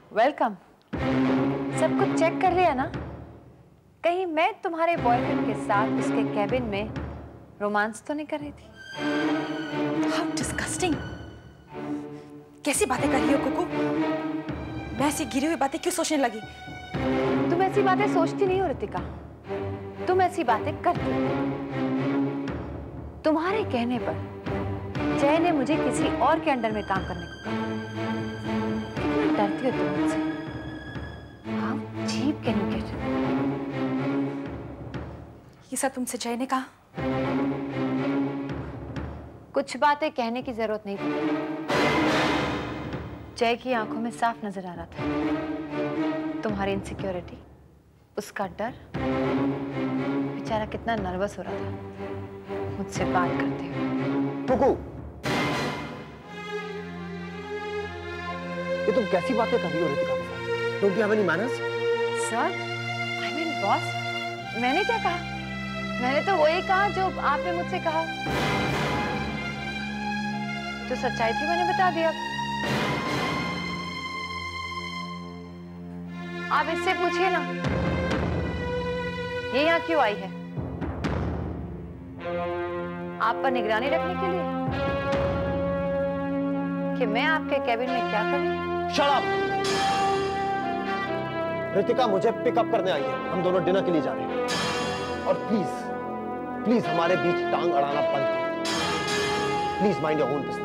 Welcome. सब कुछ check कर लिया ना? कहीं मैं तुम्हारे बॉयफ्रेंड के साथ उसके कैबिन में रोमांस तो नहीं कर रही थी? How disgusting! कैसी बातें कर रही हो कुकू? मैं ऐसी गिरी हुई बातें क्यों सोचने लगी? तुम ऐसी बातें सोचती नहीं हो रितिका, तुम ऐसी बातें करती हो। तुम्हारे कहने पर जय ने मुझे किसी और के अंडर में काम करने को कहा। कितना डरती हो तुम मुझसे? How cheap can you get? ये सब तुमसे जय ने कहा? कुछ बातें कहने की जरूरत नहीं थी। जय की आंखों में साफ नजर आ रहा था तुम्हारी इनसिक्योरिटी, उसका डर। बेचारा कितना नर्वस हो रहा था मुझसे बात करते हुए। कुकू, ये तुम कैसी बातें कर रही हो रितिका के साथ? Don't you have any manners? Sir, I mean boss, मैंने क्या कहा? मैंने तो वही कहा जो आपने मुझसे कहा। जो सच्चाई थी मैंने बता दिया। आप इससे पूछिए ना, ये यहाँ क्यों आई है? आप पर निगरानी रखने के लिए कि मैं आपके कैबिन में क्या कर रही हूँ? Shut up! रितिका मुझे पिकअप करने आई है। हम दोनों डिनर के लिए जा रहे हैं। और प्लीज हमारे बीच टांग अड़ाना बंद करो। Please mind your own business.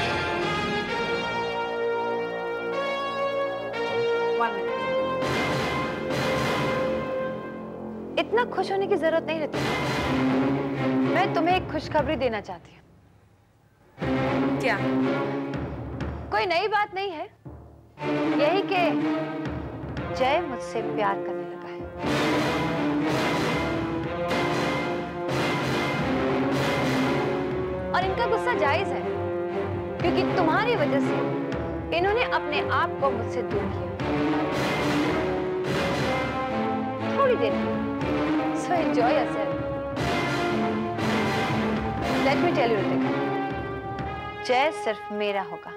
इतना खुश होने की जरूरत नहीं रहती। मैं तुम्हें एक खुशखबरी देना चाहती हूँ। क्या? कोई नई बात नहीं है, यही कि जय मुझसे प्यार करने लगा है। और इनका गुस्सा जायज है, क्योंकि तुम्हारी वजह से इन्होंने अपने आप को मुझसे दूर किया। थोड़ी देर so enjoy yourself. Let me tell you Ritika, जय सिर्फ मेरा होगा।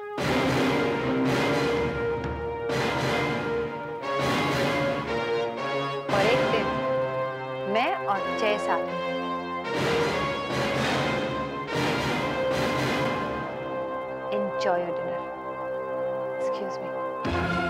और एक दिन मैं और जय साथ हैं। Enjoy your dinner. Excuse me.